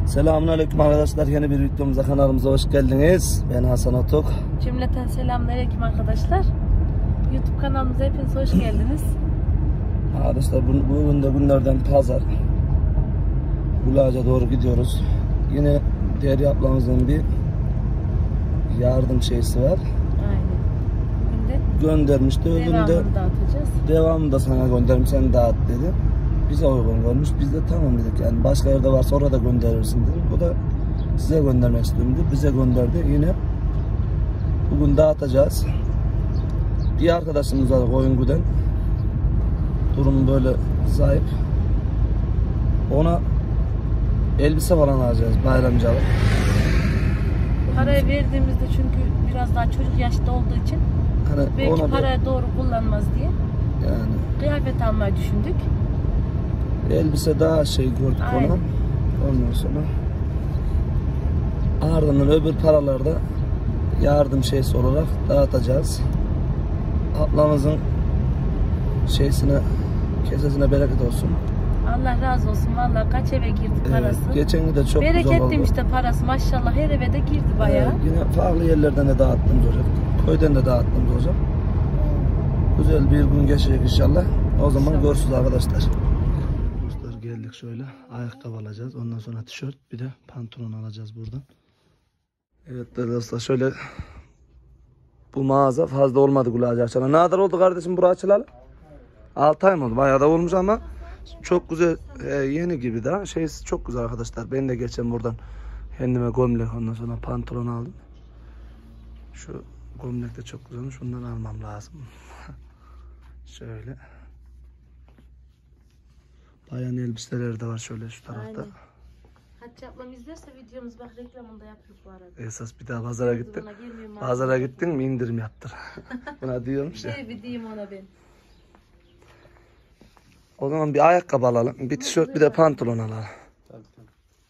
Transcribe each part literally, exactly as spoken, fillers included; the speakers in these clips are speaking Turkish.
Selamünaleyküm arkadaşlar. Yeni bir videomuza, kanalımıza hoş geldiniz. Ben Hasan Otuk. Cümleten selamünaleyküm arkadaşlar. YouTube kanalımıza hepiniz hoş geldiniz. Arkadaşlar bugün de günlerden pazar. Gulağaca doğru gidiyoruz. Yine Derya ablamızın bir yardım şeysi var. Aynen. Bugün de Göndermişti. Öbüründe devamını dağıtacağız. devamını da sana gönderim, sen dağıt dedi. Bize uygun görmüş. Biz de tamam dedik, yani başka yerde varsa orada gönderirsin dedim. Bu da size göndermek istiyorum dedi. Bize gönderdi. Yine bugün dağıtacağız. Bir arkadaşımız var Koyungu'dan. Durum böyle zayıf. Ona elbise falan alacağız bayramcalık. Parayı verdiğimizde çünkü biraz daha çocuk yaşta olduğu için Hani belki ona parayı doğru kullanmaz diye yani kıyafet almayı düşündük. elbise daha şey gördük Aynen. ona. Ondan sonra ardından öbür paralarda yardım şeysi olarak dağıtacağız. Ablamızın şeysine, kesesine bereket olsun. Allah razı olsun. Vallahi kaç eve girdi parası. Evet, geçen de çok güzel oldu. Bereketliymiş de parası maşallah, her eve de girdi bayağı. Evet, yine farklı yerlerden de dağıttığımız olacak. Köyden de dağıttığımız olacak. Güzel bir gün geçecek inşallah. O zaman İnşallah. görüşürüz arkadaşlar. Dostlar geldik şöyle. Ayakkabı alacağız. Ondan sonra tişört, bir de pantolon alacağız buradan. Evet dostlar, şöyle bu mağaza fazla olmadı Gulağaca açana. Ne kadar oldu kardeşim burası açılalı? altı ay mı oldu? Bayağı da olmuş ama çok güzel, e, yeni gibi daha. Şey çok güzel arkadaşlar. Ben de geçen buradan kendime gömlek, ondan sonra pantolon aldım. Şu gömlek de çok güzelmiş. Bundan almam lazım. Şöyle. Bayan elbiseleri de var şöyle şu tarafta. Aynen. Hatice ablam izlerse videomuz bak reklamında yapıyor bu arada. Esas bir daha pazara gittin. Buna gelmiyor Pazara gittin mi indirim yaptır. Buna diyormuş ya. Şey bir diyeyim ona ben. O zaman bir ayakkabı alalım. Bir tişört, bir de pantolon alalım. Tabii tabii.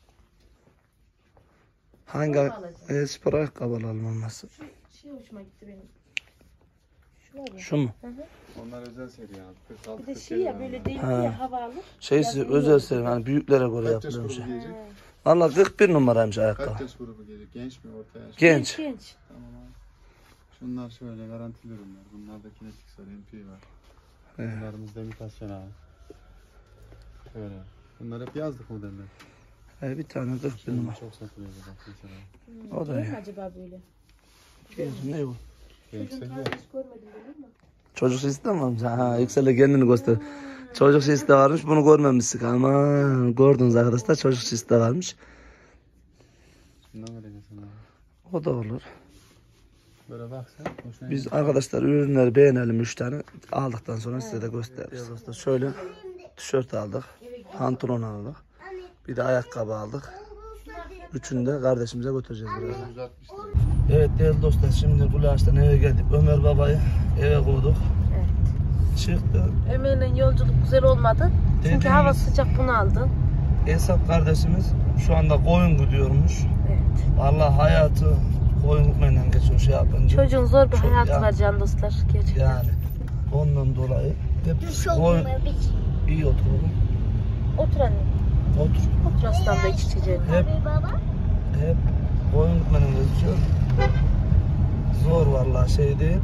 Hangi ay- e, spor ayakkabı alalım olmazsa? Şu şey hoşuma gitti benim. Şu var ya. Şu mu? Hı hı. Onlar özel seri abi. kırk altı Bir de kırk şey yedi ya var böyle onlar. değil Ha. ya, havalı. Şeysi Yazın özel yok. serim, hani büyüklere göre Kaç yaş yapılmış. grubu gelecek? Valla kırk bir numaraymış ayakkabı. Kaç yaş grubu gelecek? Genç mi, orta yaş mı? Genç. Genç. Tamam abi. Şunlar şöyle garantili ürünler. Bunlarda kinetik var, M P var. Evet. Bunlarımızda imitasyon abi. Şöyle. Bunlar hep yazlık modeller. E, bir tane kırk bir Şöyle numara. çok satılıyor bak mesela. Hmm, O da değil iyi. mi acaba böyle? Genç, ne bu? Yüksek Çocuğun ya. tarzı hiç görmedim biliyor musun? Çocuk sesi de mi varmış? Ha, Yüksel'de kendini göster. Çocuk sesi de varmış, bunu görmemiştik ama gördünüz arkadaşlar, çocuk sesi de varmış. Şundan vereceksin abi. O da olur. Böyle bak sen. Hoşuna Biz arkadaşlar ürünleri beğenelim, üç tane aldıktan sonra size de gösteririz. Arkadaşlar şöyle tişört aldık, pantolon aldık, bir de ayakkabı aldık. Üçünü de kardeşimize götüreceğiz buraya. yüz altmış lira. Evet değerli dostlar, şimdi Gulaş'tan eve geldik. Ömer babayı eve koyduk. Evet. Çıktı. Ömer'in yolculuk güzel olmadı. Çünkü Dediğimiz- hava sıcak, bunu aldı. Esat kardeşimiz şu anda koyun gidiyormuş. Evet. Vallahi hayatı koyun gitmeyle geçiyor şey yapınca. Çocuğun zor bir Çok hayatı ya- var can dostlar. Gerçekten. Yani ondan dolayı hep koyun. İyi otur oğlum. Otur anne. Otur. Otur aslan da iç içeceğim. Hep, hep koyun gitmeyle geçiyor. Zor vallahi şey değil.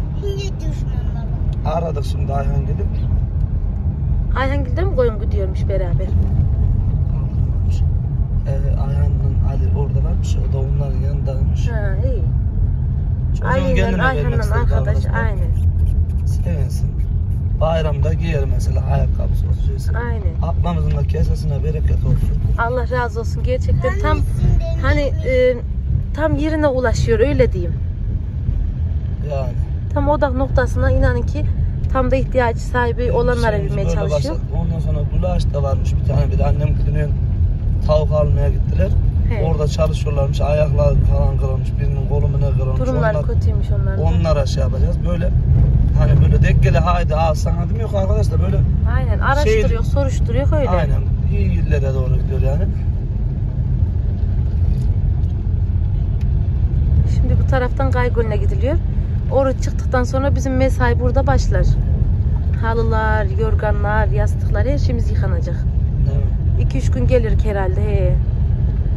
Aradık şimdi Ayhan gidip. Ayhangil'de mi koyun gidiyormuş beraber? Ee, Ayhan'la Ali oradalarmış. O da onların yanındaymış. Ha iyi. Çocuğun Aynen kendine vermek Ayhan'ın istedi arkadaş arkadaşlar. aynen. Sevinsin. Bayramda giyer mesela ayakkabısı olsun. Aynen. Ablamızın da kesesine bereket olsun. Allah razı olsun gerçekten tam hani e, tam yerine ulaşıyor öyle diyeyim. Yani. Tam odak noktasına inanın ki tam da ihtiyaç sahibi olanlara Şeyimiz vermeye böyle çalışıyor. başladı. Ondan sonra Gulaş da varmış bir tane, bir de annem gidiyor tavuk almaya gittiler. He. Orada çalışıyorlarmış, ayaklar falan kırılmış, birinin kolu mu ne kırılmış. Durumlar Onlar- kötüymüş onların. Onlara şey yapacağız böyle, hani böyle dekkeli haydi al sana dedim, yok arkadaşlar böyle Aynen araştırıyor, soruşturuyor öyle. aynen iyi yerlere doğru gidiyor yani. Şimdi bu taraftan Gaygöl'üne gidiliyor. Oruç çıktıktan sonra bizim mesai burada başlar. Halılar, yorganlar, yastıklar her şeyimiz yıkanacak. Evet. iki üç gün gelir herhalde. He.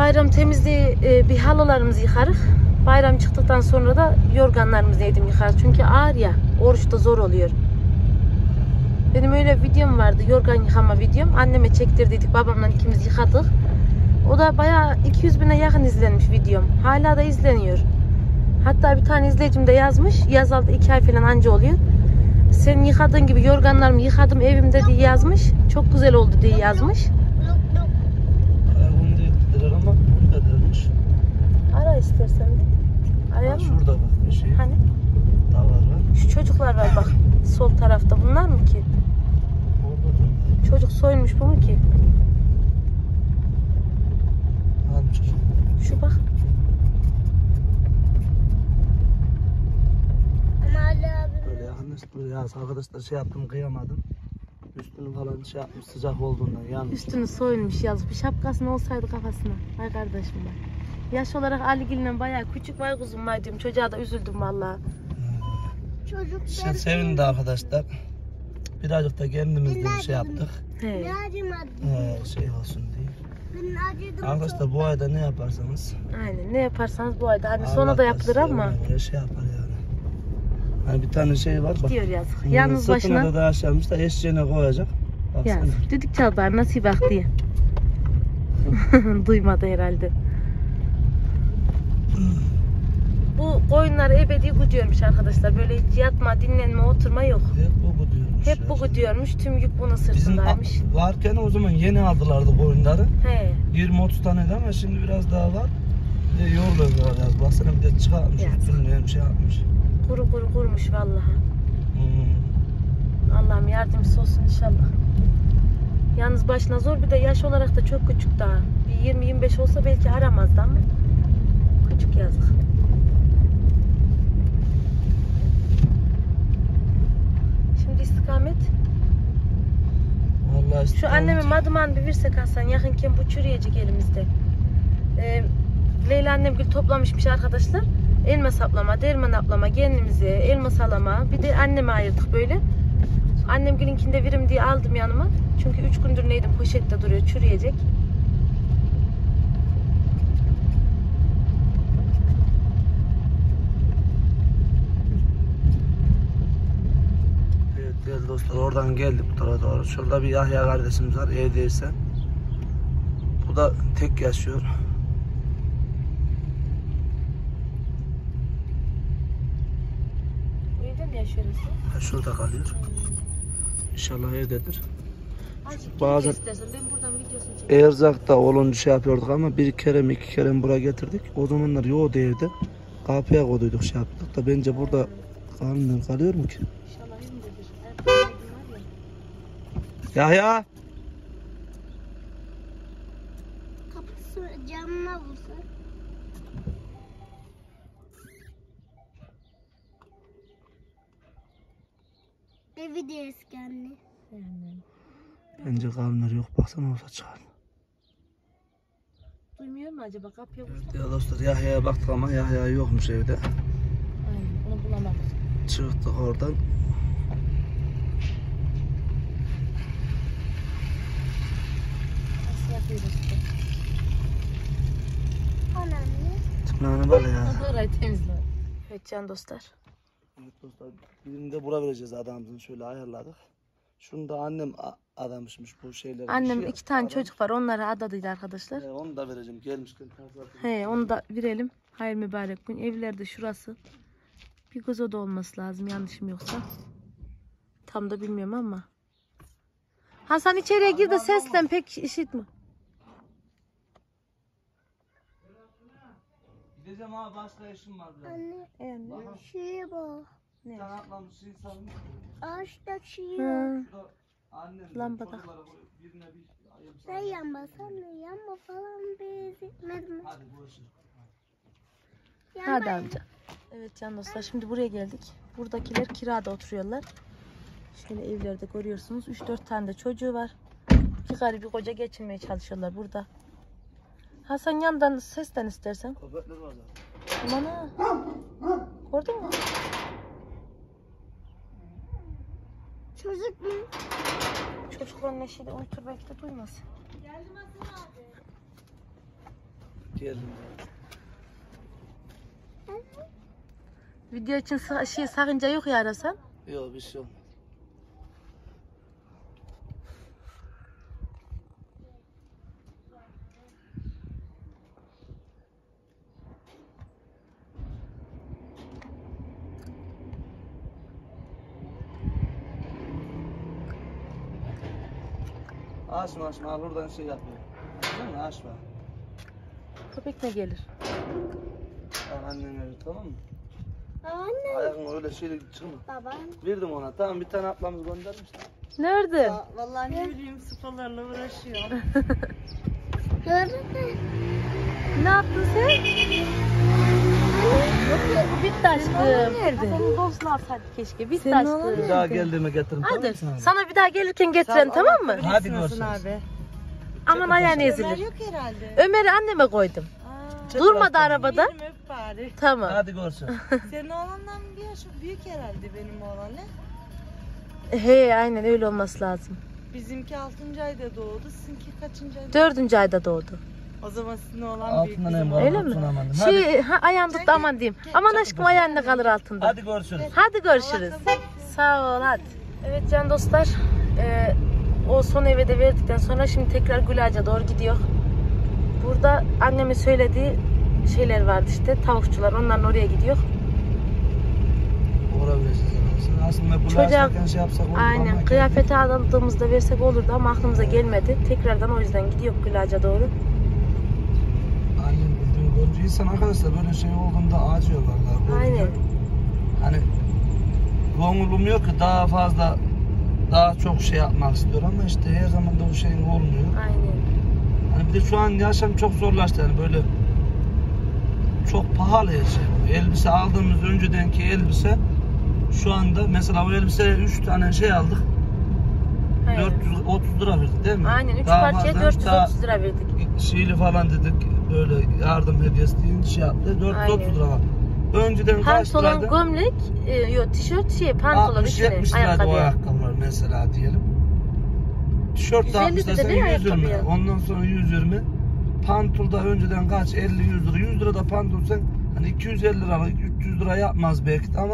bayram temizliği e, bir halılarımızı yıkarız. Bayram çıktıktan sonra da yorganlarımızı yedim yıkarız. Çünkü ağır ya, oruçta zor oluyor. Benim öyle bir videom vardı, yorgan yıkama videom. Anneme çektirdiydik, babamla ikimiz yıkadık. O da bayağı iki yüz bine yakın izlenmiş videom. Hala da izleniyor. Hatta bir tane izleyicim de yazmış. Yazaldı iki ay falan anca oluyor. Senin yıkadığın gibi yorganlarımı yıkadım evimde diye yazmış. Çok güzel oldu diye yazmış. Bunu dediler ama burada dermiş. Ara istersen de. Arayalım mı? Şurada bak bir şey. Hani? Davar var. Şu çocuklar var bak. Sol tarafta. Bunlar mı ki? Orada da. Çocuk soyunmuş bu mu ki? Hangi çocuk? Şu bak. Böyle yakınlaştı. Ya arkadaşlar şey yaptım kıyamadım. Üstünü falan şey yapmış sıcak olduğundan yanmış. Üstünü soyunmuş yazıp bir şapkasını olsaydı kafasına. Ay kardeşim ben. Yaş olarak Ali Gül'le bayağı küçük vay kuzum var diyorum. Çocuğa da üzüldüm vallahi. Çocuk Şey sevindi arkadaşlar. Birazcık da kendimiz de şey yaptık. He. Ee, şey olsun diye. Ben acıdım. Arkadaşlar bu ayda ne yaparsanız Aynen ne yaparsanız bu ayda. Hani Allah sonra da yapılır size ama. ona göre şey yapar yani. Hani bir tane şey var bak. Diyor yazık. Hmm, Yalnız sırtına başına. da daha aşağımış da eşeğine koyacak. Baksana. Yazık. Düdük çal bari nasıl bak diye. Duymadı herhalde. Bu koyunları ebedi güdüyormuş arkadaşlar. Böyle hiç yatma, dinlenme, oturma yok. Hep bu gidiyormuş. Hep bu güdüyormuş. Tüm yük bunun Bizim sırtındaymış. a- varken o zaman yeni aldılardı koyunları. He. yirmi otuz taneydi ama şimdi biraz daha var. Bir de yoruluyorlar biraz. Baksana bir de çıkartmış. Yazık. Üstünü şey yapmış. Kuru kuru kurmuş vallahi. Hmm. Allah'ım yardımcısı olsun inşallah. Yalnız başına zor, bir de yaş olarak da çok küçük daha. Bir yirmi yirmi beş olsa belki aramazdı ama küçük yazık. Şimdi istikamet. Vallahi Şu istikamet. anneme madıman bir versek Hasan, yakınken bu çürüyecek elimizde. Ee, Leyla annem gül toplamışmış arkadaşlar. Elma saplama, derman aplama, kendimize elma salama. Bir de anneme ayırdık böyle. Annem gülünkinde verim diye aldım yanıma. Çünkü üç gündür neydim poşette duruyor, çürüyecek. Evet değerli dostlar, oradan geldik bu tarafa doğru. Şurada bir Yahya kardeşimiz var evdeyse. Bu da tek yaşıyor. Bu evde mi yaşıyoruz? Ha, şurada kalıyor. İnşallah evdedir. Azıcık Bazen- Bazen... istersen ben buradan videosunu çekeyim. Erzak'ta olunca şey yapıyorduk ama bir kere mi iki kere mi buraya getirdik. O zamanlar yoğurdu evde. Kapıya koyduyduk şey yaptık da bence burada kalmıyor, kalıyor mu ki? İnşallah evindedir. Erkan var ya. Yahya! Kapısı camına vursa. Evi de eski anne. Yani. Bence kalmıyor, yok baksana olsa çıkar. Duymuyor mu acaba kapıya vursa? Evet ya dostlar, Yahya'ya baktık ama Yahya yokmuş evde. Aynen onu bulamadık. Çıktık oradan. Nasıl yapıyoruz işte? Anneanne. Tırnağını böyle ya. Orayı temizle. Evet can dostlar. Evet dostlar, birini de bura vereceğiz adamımızın, şöyle ayarladık. Şunu da annem a- adamışmış bu şeyleri. Annem Şey iki tane adamış. çocuk var, onları adadıydı arkadaşlar. He, onu da vereceğim gelmişken. hazır- He onu da verelim. Hayır mübarek gün. Evlerde şurası. Bir göz oda olması lazım yanlışım yoksa. Tam da bilmiyorum ama. Hasan içeriye gir de seslen pek işitme. Gideceğim abi, başka işim var biraz. Anne. Yani. Şeye bak. Bir tane atlamış insan. Ağaçta çiğ. Hı. Annem Lambada. çocuklara birine bir ayırım Sen yanma sen de yanma falan bezikmedim. Hadi boş ver. Hadi amca. Evet can dostlar, şimdi buraya geldik. Buradakiler kirada oturuyorlar. Şöyle evlerde görüyorsunuz. üç dört tane de çocuğu var. Bir karı bir koca geçinmeye çalışıyorlar burada. Hasan yandan sesten istersen. Köpekler var zaten. Aman ha. Gördün mü? Çocuk mu? Çocukların neşeli uyutur belki de duymaz. Geldim. Video için sa- şey sakınca yok ya Hasan. Yok bir şey olmaz. Açma açma al oradan şey yapıyor. Değil mi? Açma. Köpek ne gelir? Al annen verir tamam mı? Anne. Ayağın öyle şeyle çıkma. Babam. Verdim ona. Tamam bir tane ablamız göndermişti. Nerede? Vallahi ne bileyim sıfalarla uğraşıyor. Gördün mü? Ne yaptın sen? Bitti aşkım. Senin dostunu alsaydık keşke. Bitti aşkım. Bir daha geldiğime getirin tamam Hadi mı sana? sana bir daha gelirken getirelim tamam mı? Hadi Görüşürüz görüşürüz. abi. Aman ayağını Ömer ezilir. yok herhalde. Ömer'i anneme koydum. Aa, Durmadı arabada. benim öp bari. Tamam. Hadi görüşürüz. Senin oğlandan bir yaş büyük herhalde benim oğlan ne? He aynen öyle olması lazım. Bizimki altıncı ayda doğdu. Sizinki kaçıncı ayda? Dördüncü ayda doğdu. O zaman sizin oğlan büyük Altından bizim em oğlan. Öyle mi? Hadi. Şey ha, ayağını tut da aman diyeyim. Aman aşkım ayağında kalır altında. Hadi görüşürüz. Hadi görüşürüz. Sağ ol hadi. Evet can dostlar. e, o son eve de verdikten sonra şimdi tekrar Gülağaç'a doğru gidiyor. Burada annemin söylediği şeyler vardı işte. Tavukçular onların oraya gidiyor. Uğrabilirsiniz. Aslında bu Çocuğa- lastikten şey yapsak olur Aynen. ama- Kıyafeti aldığımızda versek olurdu ama aklımıza gelmedi. Tekrardan o yüzden gidiyor Gülağaç'a doğru. Aynen bildiğim görünce insan arkadaşlar böyle şey olduğunda acıyor vallahi. Aynen. Hani gönlüm yok ki daha fazla daha çok şey yapmak istiyor ama işte her zaman da o şey olmuyor. Aynen. Hani bir de şu an yaşam çok zorlaştı yani böyle çok pahalı her şey. Elbise aldığımız öncedenki elbise şu anda mesela o elbiseye üç tane şey aldık. He. dört yüz otuz lira verdik değil mi? Aynen. üç Daha parçaya fazla dört yüz daha otuz lira verdik. Şeyli falan dedik böyle yardım hediyesi deyince şey yaptı. dört yüz otuz Aynen. lira var. Önceden kaç Pantolon, liraydı? gömlek, e, yok tişört, şey, pantolon, altmış üstüne, yetmiş liraydı o ayakkabı. ayakkabılar mesela diyelim. Tişört yüz de elli altmış dedi, lira değil mi yüz yirmi. ayakkabıya? Ondan sonra yüz yirmi. Pantolda önceden kaç? elli yüz lira. yüz lira da pantol sen hani iki yüz elli liralık üç yüz lira yapmaz belki de ama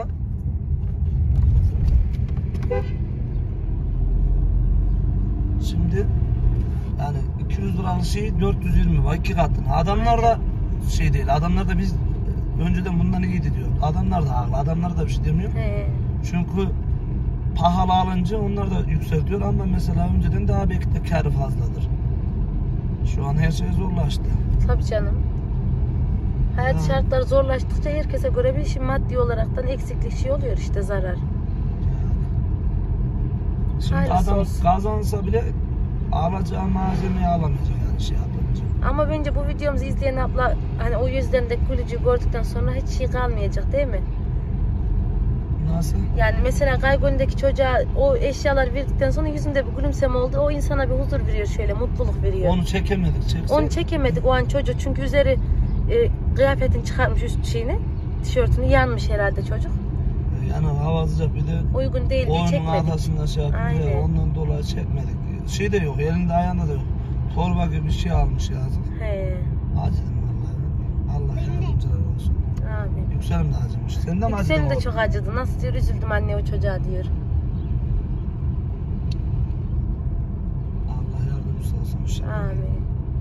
şimdi yani iki yüz liralık şey dört yüz yirmi var iki katına. Adamlar da şey değil. Adamlar da biz önceden bundan iyiydi diyor. Adamlar da haklı. Adamlar da bir şey demiyor. He. Çünkü pahalı alınca onlar da yükseltiyor ama mesela önceden daha belki de kârı fazladır. Şu an her şey zorlaştı. Tabii canım. Hayat Ha. şartları zorlaştıkça herkese göre bir şey maddi olaraktan eksiklik şey oluyor işte zarar. Şimdi Hayırlısı adam olsun. kazansa bile alacağı malzemeyi alamayacak yani şey yapamayacak. Ama bence bu videomuzu izleyen abla hani o yüzlerindeki gülücüğü gördükten sonra hiç şey kalmayacak değil mi? Nasıl? Yani mesela Kaygon'daki çocuğa o eşyalar verdikten sonra yüzünde bir gülümseme oldu. O insana bir huzur veriyor şöyle, mutluluk veriyor. Onu çekemedik. Çeksek. Onu çekemedik o an çocuk çünkü üzeri e, kıyafetini çıkartmış üst şeyini, tişörtünü yanmış herhalde çocuk. Yani hava sıcak bir de Uygun değil diye onun çekmedik. arkasında şey yapıyor. Aynen. Ya, ondan dolayı çekmedik. Şey de yok. Elinde ayağında da yok. Torba gibi bir şey almış yazık. He. Acıdım vallahi. Allah yardımcılar olsun. Abi. Yükselim de acımış. Sen de mi acıdın Senin de oğlum? çok acıdı. Nasıl diyor üzüldüm anne o çocuğa diyor. Allah yardımcısı olsun. inşallah. Amin.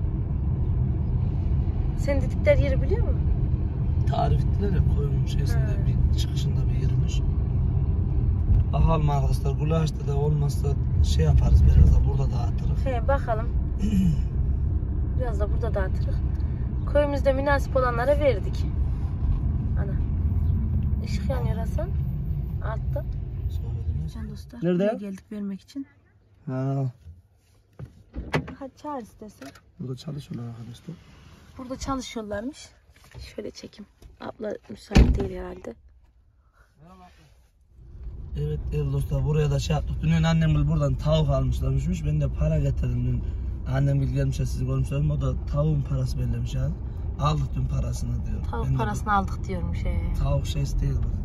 Sen dedikler yeri biliyor musun? Tarif ettiler ya koyunun şeysinde Ha. bir çıkışında bir yermiş. Bakalım arkadaşlar Gulaş'ta da olmazsa şey yaparız biraz da burada dağıtırız. He bakalım. Biraz da burada dağıtırız. Köyümüzde münasip olanlara verdik. Ana. Işık yanıyor Hasan. Altta. Can dostlar. Nerede? buraya geldik vermek için. Ha, Hadi çağır istersen. burada çalışıyorlar arkadaşlar. Burada çalışıyorlarmış. Şöyle çekim. Abla müsait değil herhalde. Evet değerli dostlar buraya da şey yaptık. Dün annem buradan tavuk almışlarmış. Ben de para getirdim dün. Annem gelmiş sizi görmüşler. O da tavuğun parası belirlemiş yani. Aldık dün parasını diyor. Tavuk Ben de parasını aldık diyormuş. He. bu- Tavuk şeysi değil bu.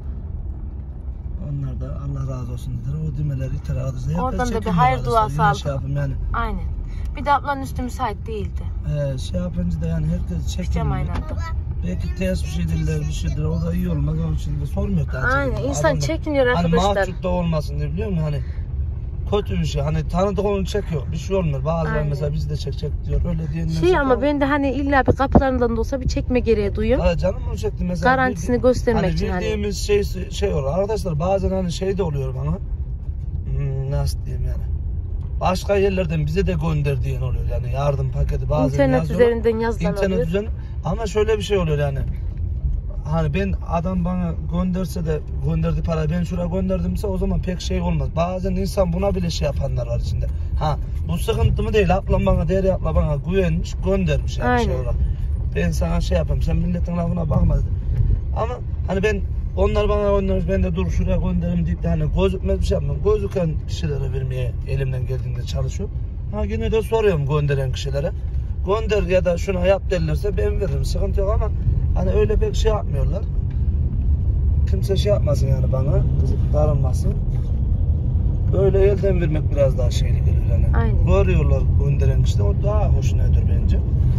Onlar da Allah razı olsun dediler. O demeleri itiraz ediyor. Oradan da bir hayır duası Şey aldık. yapayım yani. Aynen. Bir de ablanın üstü müsait değildi. He, şey yapınca da yani herkes Çıkacağım çekmiyor. aynı anda. Belki ters bir şey değiller, bir şeydir. O da iyi olmaz. Onun için de sormuyor. Aynen, insan çekiniyor hani arkadaşlar. mahcup da olmasın diye, biliyor musun? Hani kötü bir şey. Hani tanıdık onu çekiyor. Bir şey olmuyor. Bazıları Aynen. mesela biz de çekecek diyor. Öyle diyenler. Şey ama ben de hani illa bir kapılarından da olsa bir çekme gereği duyuyorum. Ha canım onu çekti mesela. Garantisini bir- göstermek hani için hani. bildiğimiz şey şey olur. Arkadaşlar bazen hani şey de oluyor bana. Hmm, nasıl diyeyim yani. Başka yerlerden bize de gönder diyen oluyor yani, yardım paketi bazen İnternet yazıyorlar. üzerinden yazılan İnternet oluyor. üzerinden. Ama şöyle bir şey oluyor yani. Hani ben adam bana gönderse de gönderdi para, ben şuraya gönderdimse o zaman pek şey olmaz. Bazen insan buna bile şey yapanlar var içinde. Ha bu sıkıntı mı değil, ablam bana değer, abla bana güvenmiş göndermiş yani. Aynen. Şey olarak. Ben sana şey yapayım, sen milletin lafına bakma dedi. Ama hani ben onlar bana göndermiş, ben de dur şuraya gönderim deyip de hani gözükmez bir şey yapmam. Gözüken kişilere vermeye elimden geldiğinde çalışıyorum. Ha yine de soruyorum gönderen kişilere. Gönder ya da şuna yap derlerse ben veririm, sıkıntı yok ama hani öyle pek şey yapmıyorlar. Kimse şey yapmasın yani bana, kızıp darılmasın. Böyle elden vermek biraz daha şeyli geliyor yani. Aynen. Görüyorlar gönderen kişiler, o daha hoşuna gidiyor bence.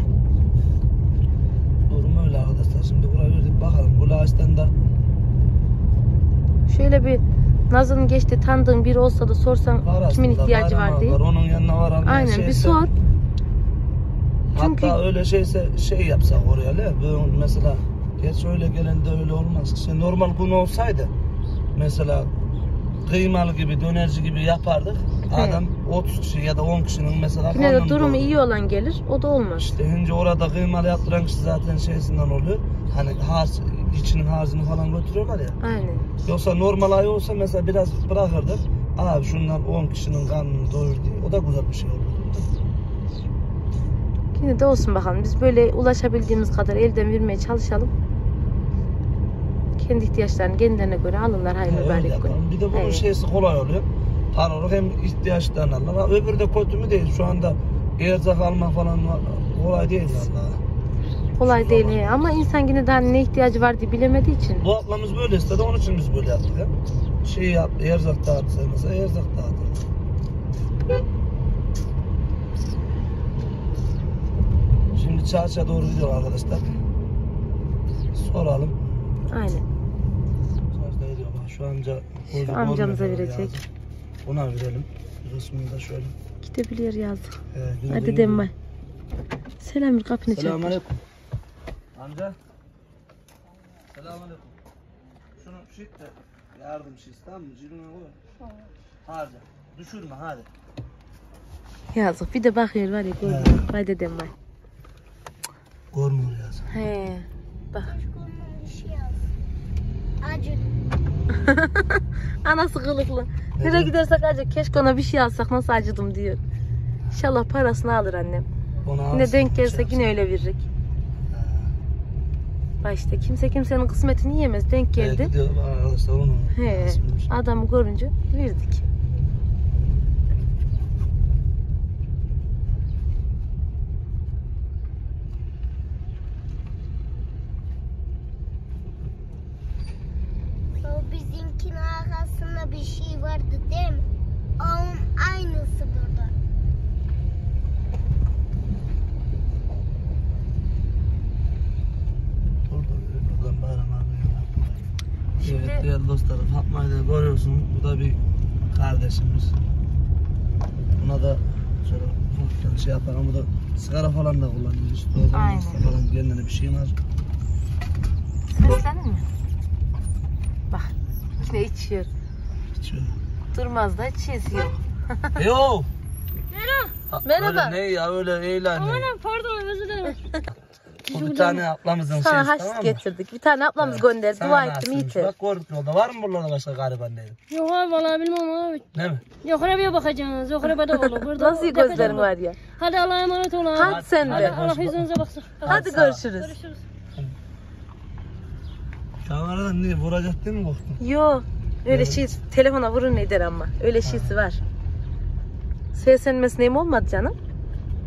Durum öyle arkadaşlar. Şimdi buraya verdik, bakalım bu ağaçtan da Şöyle bir Nazlı'nın geçti tanıdığın biri olsa da sorsan var kimin aslında, ihtiyacı bayram var diye. Var. Onun yanına var almaya Aynen şeyse, bir sor. Çünkü hatta öyle şeyse şey yapsak oraya le, böyle mesela geç öyle gelen de öyle olmaz. İşte normal gün olsaydı mesela kıymalı gibi, dönerci gibi yapardık. He. Adam otuz kişi ya da on kişinin mesela yine de karnını durumu doyurur. iyi olan gelir. O da olmaz. İşte önce orada kıymalı yaptıran kişi zaten şeysinden oluyor. Hani harç, içinin harcını falan götürüyorlar ya. Aynen. Yoksa normal ay olsa mesela biraz bırakırdık. Abi şundan on kişinin karnını doyur diye. O da güzel bir şey olurdu. Yine de olsun bakalım. Biz böyle ulaşabildiğimiz kadar elden vermeye çalışalım. Kendi ihtiyaçlarını kendilerine göre alırlar. Hayır He, öyle mübarek gün. yapalım. Bir de bunun Evet. şeysi kolay oluyor. Para olarak hem ihtiyaçlarını alırlar. Öbürü de kötü mü değil. Şu anda erzak almak falan kolay değil vallahi. Kolay değil he. Ama insan yine de hani ne ihtiyacı var diye bilemediği için. Bu ablamız böyle istedi. Onun için biz böyle yaptık. Ya. Şey yap, erzak dağıtsa mesela erzak dağıtır. Şimdi çarşıya doğru gidiyor arkadaşlar. Soralım. Aynen. Çarşıda gidiyor bak. Şu amca Şu amcamıza verecek. Ona verelim. Bir kısmını da şöyle. Gidebiliyor yazdık. He, gidelim. Hadi Demmay. Selam bir kapını çarptır. Selamünaleyküm. Amca. Selamünaleyküm. Şunu şit de yardım şit, tamam mı? Cebine koy. Harca. Düşürme hadi. Yazık. Bir de bakıyor var ya. Görmüyor. Hadi Demmay. Görmüyor yazın. He. Bak. Bir şey yaz. Acı. Anası kılıklı. Nereye gidersek acı keşke ona bir şey alsak nasıl acıdım diyor. İnşallah parasını alır annem. Ona Yine alsın, denk şey gelsek yapsın. yine öyle veririk. Bak işte kimse kimsenin kısmetini yiyemez. Denk He, geldi. gidiyor arkadaşlar onu. He. Nasılmış? Adamı görünce verdik. O bizimkinin arkasında bir şey vardı değil mi? Onun aynısı burada. Dur dur. Buradan bayram abi. Şimdi- Evet değerli dostlar, Fatma'yı da görüyorsun. Bu da bir kardeşimiz. Buna da şöyle ufaktan şey yapalım. Bu da sigara falan da kullanıyor. İşte o zaman Aynen. falan kendine bir şey var. Seslenir mi? Bak. Yine içiyor. İçiyor. Durmaz da hiç şeysi yok. Yo. Merhaba. Merhaba. Öyle ne ya öyle eğlen. Pardon özür dilerim. Bu bir tane ablamızın Sana şeysi, haşit tamam mı? getirdik. Bir tane ablamız Evet. gönderdi. Sana Dua ettim nasipmiş. yeter. Bak gördük yolda. Var mı buralarda başka gariban değil? Yok abi vallahi bilmem abi. Değil mi? Yok arabaya bakacaksınız. Yok arabada olur. Burada Nasıl tepede gözlerin olur. var ya. Hadi Allah'a emanet olun abi. Hadi sen Hadi de. Allah yüzünüze baksın. Hadi sağ ol. görüşürüz. Görüşürüz. Kameradan niye vuracak değil mi korktun? Yo. Öyle şey telefona vurur ne der ama. Öyle şeysi var. Seslenmesi neyim olmadı canım.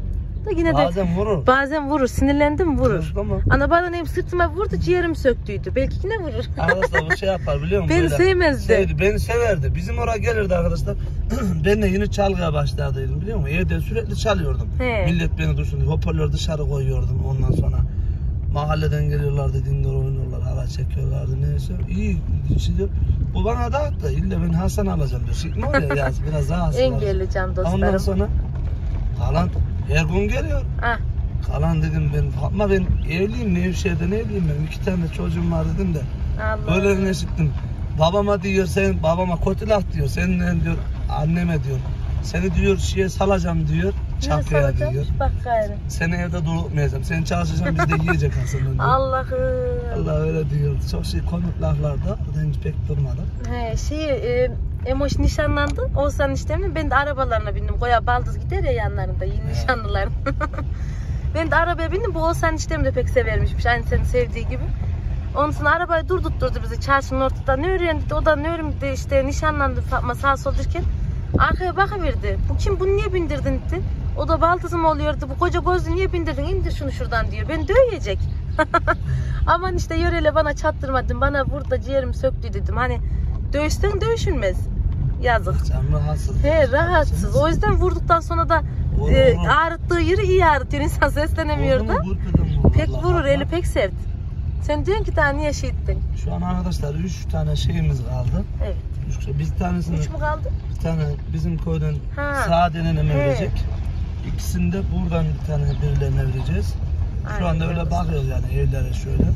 Da yine de Bazen vurur. bazen vurur. Sinirlendim vurur. Vurur ama. Ana bana hem sırtıma vurdu, ciğerim söktüydü. Belki yine vurur. Arkadaşlar bu şey yapar biliyor musun? Beni Böyle sevmezdi. Sevdi, beni severdi. Bizim oraya gelirdi arkadaşlar. Ben de yeni çalgıya başlardıydım biliyor musun? Evde sürekli çalıyordum. He. Millet beni duysun diye hoparlör dışarı koyuyordum. Ondan sonra mahalleden geliyorlardı, dinliyor oynuyorlar, hala çekiyorlardı neyse. İyi gidiyor. Bu bana da attı. İlle ben Hasan alacağım diyor. Şimdi oraya yaz biraz daha Hasan alacağım. Engelli can dostlarım. Ondan sonra kalan her gün geliyor. Ah, Kalan dedim ben, ama ben evliyim, Nevşehir'de ne evliyim ben, iki tane çocuğum var dedim de. Allah. Öyle ne çıktım. Babama diyor, sen babama kötü laf diyor, seninle diyor, anneme diyor. Seni diyor şeye salacağım diyor, çapıya salacağım? diyor. Bak gayrı. Seni evde durmayacağım, sen çalışacaksın biz de yiyecek aslında diyor. Allah'ım. Allah öyle diyor. Çok şey komik laflarda, o da hiç pek durmadı. He, şey, e, Emoş nişanlandı. Oğuzhan işlemle ben de arabalarına bindim. Koya baldız gider ya yanlarında yeni nişanlıların. Ben de arabaya bindim. Bu Oğuzhan işlemi de pek severmişmiş. Aynı senin sevdiği gibi. Ondan sonra arabayı durdurtturdu bizi çarşının ortada. Ne öğren dedi. O da ne öğren dedi. İşte nişanlandı Fatma sağ sol derken. Arkaya bakıverdi. Bu kim? Bunu niye bindirdin dedi. O da baldızım oluyordu. Bu koca gözlü niye bindirdin? İndir şunu şuradan diyor. Ben dövecek. Aman işte yöreyle bana çattırmadın. Bana burada ciğerim söktü dedim. Hani dövüşten dövüşülmez. Yazık. Can rahatsız. He rahatsız. O yüzden vurduktan sonra da Vurur, e, vurur. ağrıttığı yeri iyi ağrıtıyor. İnsan seslenemiyor Vurdu da. mu, vurmadı mı? Pek Vallahi vurur. bak. Eli pek sert. Sen diyorsun ki daha niye şey ettin? Şu an arkadaşlar üç tane şeyimiz kaldı. Evet. Üç, bir tanesini Üç mü kaldı? bir tane bizim köyden Ha. sağ denene He. verecek. İkisini de buradan bir tane birilerine vereceğiz. Şu Aynen anda öyle öyle. bakıyoruz yani evlere şöyle.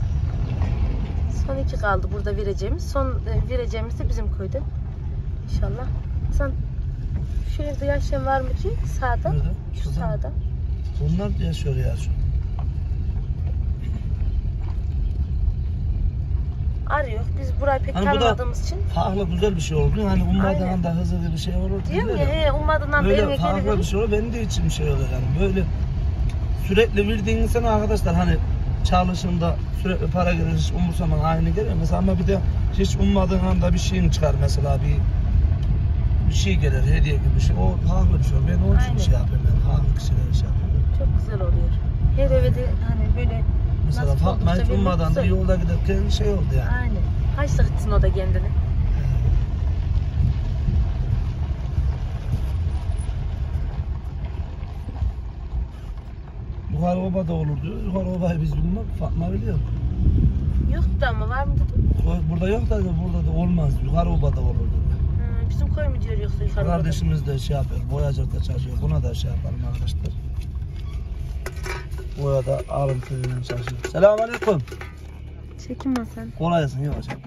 Son iki kaldı burada vereceğimiz. Son e, vereceğimiz de bizim köyde. İnşallah. Sen şu evde yaşayan var mı ki? Sağda. Nerede? Şu Şurada. sağda. Bunlar yaşıyor ya şu. Arıyor. Biz burayı pek Hani bu da tanımadığımız için. farklı güzel bir şey oldu. Hani ummadığın Aynen. anda hızlı bir şey olur. Diyorum güzel ya he ummadığından da Böyle eline farklı bir geliverir. şey olur. Benim de içim bir şey olur yani. Böyle sürekli bildiğin insan arkadaşlar hani çalışımda sürekli para gelir hiç umursaman aynı geliyor mesela ama bir de hiç ummadığın anda bir şeyin çıkar mesela bir bir şey gelir hediye gibi bir şey o farklı bir şey olur. Ben onun için Aynen. bir şey yapıyorum ben farklı kişilere şey yapıyorum. Çok güzel oluyor. Her eve de hani böyle Mesela nasip Fatma oldukça hiç bir ummadan da güzel. yolda giderken şey oldu yani. Aynen. Kaçta gitsin o da kendini. Yukarı oba da olur diyor. Yukarı obayı biz bilmem. Fatma biliyor. Yoktu ama var mı dedim. Burada yok da burada da olmaz. Yukarı oba da olur dedi. Ha, bizim köy mü diyor yoksa yukarı orada? Kardeşimiz de şey yapıyor. Boyacıda çalışıyor. Buna da şey yapalım arkadaşlar. Boyada alım köyünden çalışıyor. Selamünaleyküm. Çekinme sen. Kolay gelsin yavaş. Evet,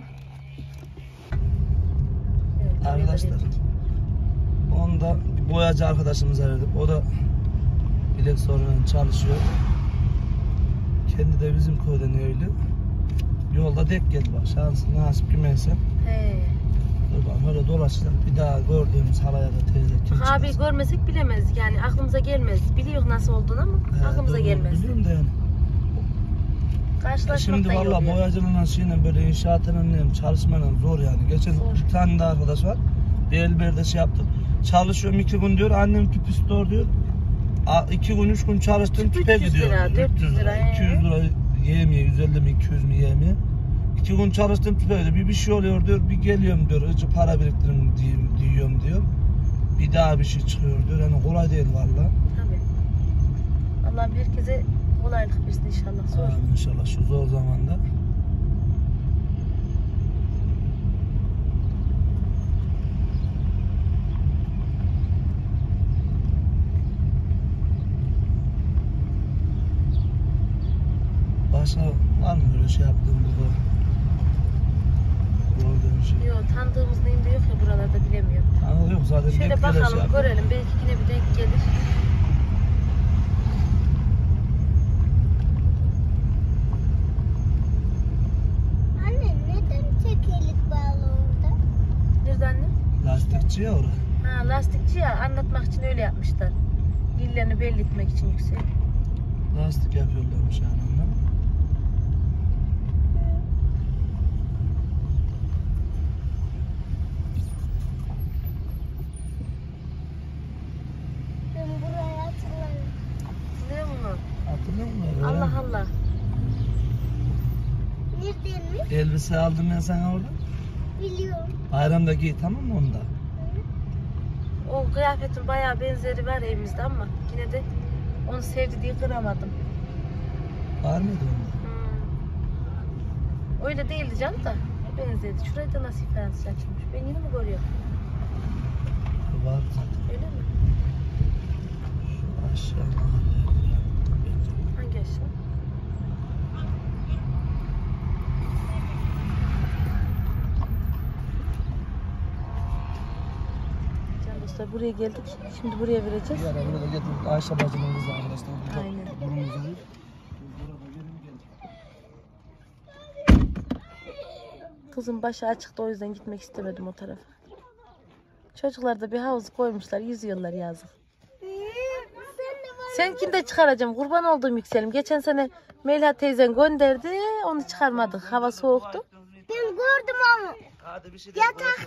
Arkadaşlar. Onda bir boyacı arkadaşımıza verdik. O da bilek sorunuyla çalışıyor. Kendi de bizim köyden evli. Yolda denk geldi bak. Şansın nasip kimeyse. He. Dur bak böyle dolaşacağım. Bir daha gördüğümüz halaya da teyze kim Bak abi çıkarsa. görmesek bilemezdik yani aklımıza gelmez. Biliyor nasıl olduğunu ama He, aklımıza doğru, gelmez. Biliyorum da yani. Karşılaşmak Şimdi da iyi valla oluyor. boyacılığına şeyle böyle inşaatının ne çalışmanın zor yani. Geçen Zor. bir tane de arkadaş var. Bir elberde şey yaptık. Çalışıyorum iki gün diyor. Annem tüp istiyor diyor. A, iki gün üç gün çalıştım tüpe üç yüz gidiyor. lira, diyor. dört yüz lira, he. iki yüz lira yiyemiyor. yüz elli mi iki yüz mi yiyemiyor. İki gün çalıştım tüpe gidiyor. Bir bir şey oluyor diyor. Bir geliyorum diyor. Önce para biriktirim diyorum, diyorum diyor. Bir daha bir şey çıkıyor diyor. Yani kolay değil valla. Tabii. Allah'ım herkese kolaylık versin inşallah. Zor. Amin inşallah şu zor zamanda. Başka var mı böyle şey yaptığım burada? Gördüğüm şey. Yok tanıdığımız neyim de yok ya buralarda bilemiyorum. Anladın yok zaten Şöyle denk gelen bakalım şey yaptım. görelim belki yine bir denk gelir. Anne neden tekerlek bağlı orada? Nerede anne? Lastikçi ya orada. Ha lastikçi ya anlatmak için öyle yapmışlar. Dillerini belli etmek için yüksek. Lastik yapıyorlarmış yani onlar. Ben buraya hatırlarım. Ne hatırlıyor musun? Allah Allah. Neredenmiş? Elbise aldım ben sana orada. Biliyorum. Bayramda giy tamam mı onda? O kıyafetin bayağı benzeri var evimizde ama yine de onu sevdi diye kıramadım. Var mıydı onda? Hmm. Öyle değildi canım da benzedi. Şurayı da nasıl ifadesi açılmış. Ben yine mi görüyorum? Var. Öyle mi? Şu aşağı. Hangi aşağı? Can dostlar buraya geldik. Şimdi buraya vereceğiz. Bir ara burada getirdik Ayşe bacının kızı arkadaşlar. Aynen. Bunun üzerine. Kızın başı açıktı o yüzden gitmek istemedim o tarafa. Çocuklar da bir havuz koymuşlar, yüzüyorlar yazık. Seninkini de çıkaracağım. Kurban olduğum yükselim. Geçen sene Melih teyzen gönderdi. Onu çıkarmadık. Hava soğuktu. Ben gördüm onu. Yatak.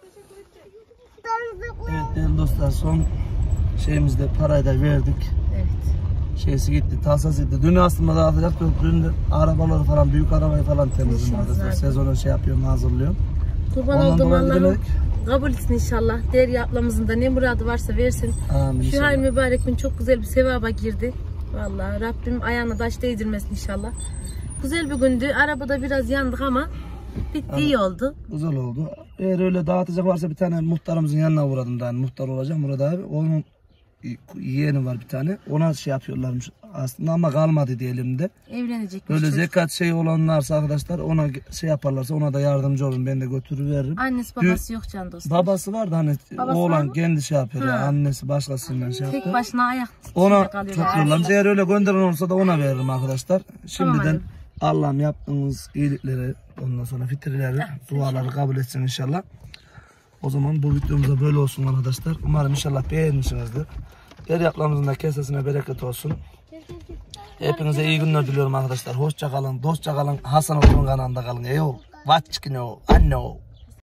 Evet değerli dostlar son şeyimizde parayı da verdik. Evet. Şeysi gitti, tasası gitti. Dün aslında dağıtacaktı. Dün de arabaları falan, büyük arabayı falan temizledim İşimiz arkadaşlar. vardı. Sezonu şey yapıyorum, hazırlıyorum. Kurban Ondan olduğum dolayı Allah'ım gidemedik. kabul etsin inşallah. Derya ablamızın da ne muradı varsa versin. Amin Şu inşallah. hal mübarek gün çok güzel bir sevaba girdi. Vallahi Rabbim ayağına taş değdirmesin inşallah. Güzel bir gündü. Arabada biraz yandık ama bitti, iyi oldu. Güzel oldu. Eğer öyle dağıtacak varsa bir tane muhtarımızın yanına uğradım da. Yani muhtar olacağım burada abi. Onun yeğeni var bir tane. Ona şey yapıyorlarmış aslında ama kalmadı diyelim de. Evlenecekmiş Böyle çocuk. zekat şey olanlarsa arkadaşlar ona şey yaparlarsa ona da yardımcı olun. Ben de götürüveririm. Annesi babası yok can dostum. Babası var da hani Babası var oğlan mı? kendi şey yapıyor. ya, Ha. Annesi başkasından şey yaptı. Tek başına ayak Ona üstünde kalıyorlar. tutuyorlar. Eğer öyle gönderen olursa da ona veririm arkadaşlar. Şimdiden Tamam Allah'ım yaptığımız iyilikleri ondan sonra fitirleri, duaları kabul etsin inşallah. O zaman bu videomuzda böyle olsun arkadaşlar. Umarım inşallah beğenmişsinizdir. Derya ablamızın da kesesine bereket olsun. Hepinize iyi günler diliyorum arkadaşlar. Hoşça kalın, dostça kalın. Hasan Otur'un kanalında kalın. Eyo, vaçkino, anno.